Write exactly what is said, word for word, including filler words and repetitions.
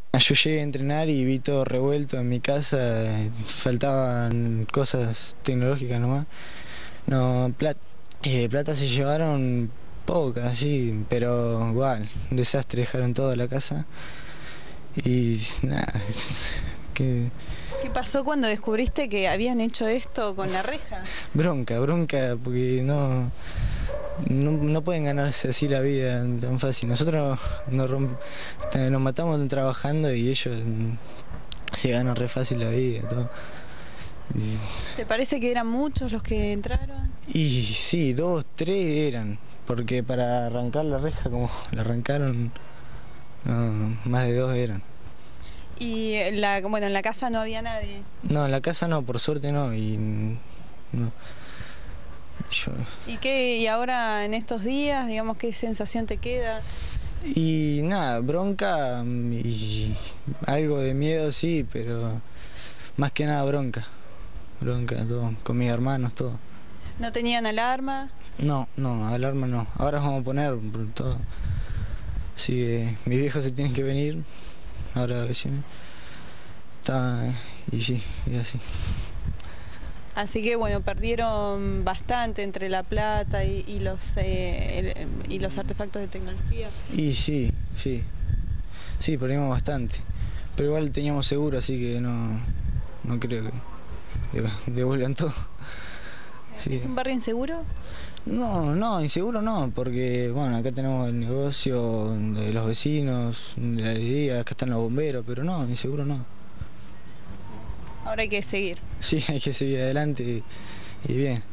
Yo llegué a entrenar y vi todo revuelto en mi casa, faltaban cosas tecnológicas nomás. No, plat- eh, plata se llevaron pocas, sí, pero igual, un desastre, dejaron toda la casa y nada, que ¿Qué pasó cuando descubriste que habían hecho esto con la reja? bronca, bronca, porque no, no, no pueden ganarse así la vida tan fácil. Nosotros nos, rom- eh, nos matamos trabajando y ellos mm, se ganan re fácil la vida, todo. ¿Te parece que eran muchos los que entraron? Y sí, dos, tres eran, porque para arrancar la reja como la arrancaron, no, más de dos eran. Y en la, bueno, en la casa no había nadie. No, en la casa no, por suerte no, y no. Yo, ¿Y qué, y ahora en estos días, digamos, qué sensación te queda? y nada, bronca mm, y algo de miedo sí, pero más que nada bronca, bronca, todo, con mis hermanos, todo. ¿No tenían alarma? No, no, alarma no, ahora vamos a poner por todo. Así que mis viejos se tienen que venir, ahora que sí. Está, y sí, y así. Así que bueno, perdieron bastante entre la plata y, y los eh, el- y los artefactos de tecnología. Y sí, sí, sí, perdimos bastante. Pero igual teníamos seguro, así que no, no creo que de- devuelvan todo. Sí. ¿Es un barrio inseguro? No, no, inseguro no, porque bueno, acá tenemos el negocio de los vecinos, de la alegría, acá están los bomberos, pero no, inseguro no. Ahora hay que seguir. Sí, hay que seguir adelante y, y bien.